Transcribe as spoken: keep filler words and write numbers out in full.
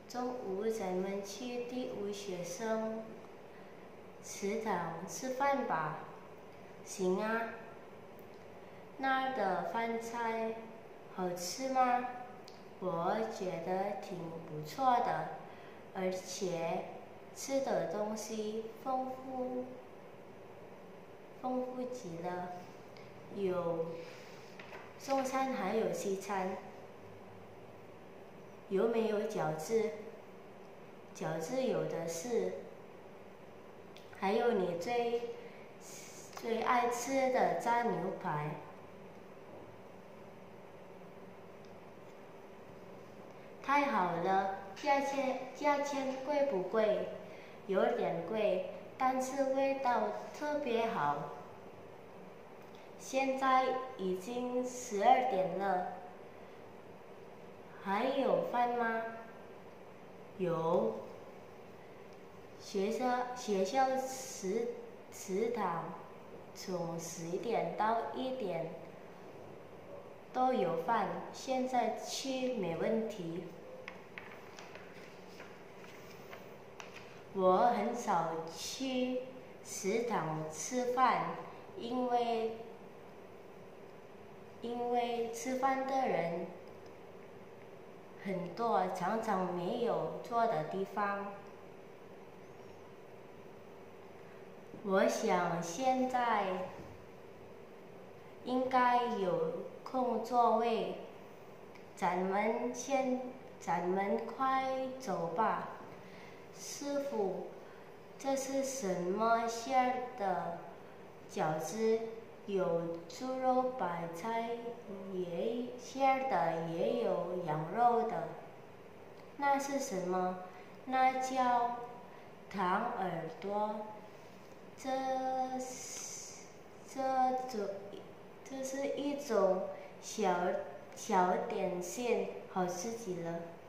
中午咱们去第五学生食堂吃饭吧。行啊。那儿的饭菜好吃吗？我觉得挺不错的，而且吃的东西丰富丰富极了，有中餐还有西餐。有没有饺子？饺子有的是。还有你最最爱吃的炸牛排。太好了，价钱价钱贵不贵？有点贵，但是味道特别好。现在已经十二点了，还有饭吗？有。学校学校食食堂从十点到一点都有饭，现在去没问题。我很少去食堂吃饭，因为因为吃饭的人很多，常常没有坐的地方。我想现在应该有空座位，咱们先咱们快走吧。师傅，这是什么馅儿的饺子？有猪肉白菜也馅儿的，也有羊肉的。那是什么？那叫糖耳朵。这这种这是一种小小点心，好吃极了。